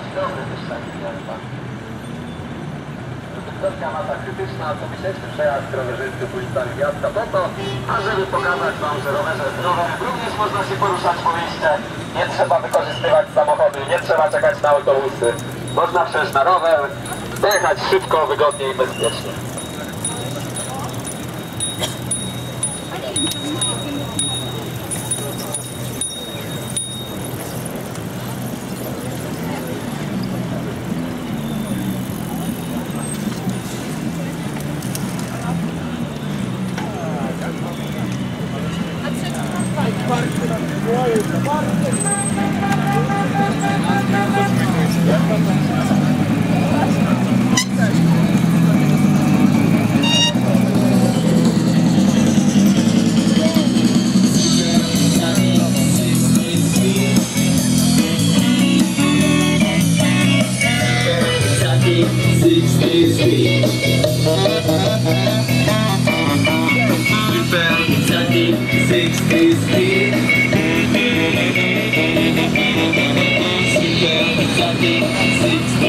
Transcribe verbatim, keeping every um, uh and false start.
Dobry wyszczaki miasta. Droga masa krytyczna, to miesięczny przejazd rowerzysty ulicami miasta po to, ażeby pokazać wam, że rowerem również można się poruszać po mieście. Nie trzeba wykorzystywać samochody, nie trzeba czekać na autobusy. Można przejść na rower, dojechać szybko, wygodnie i bezpiecznie. sixty speed. Super exotic sixty.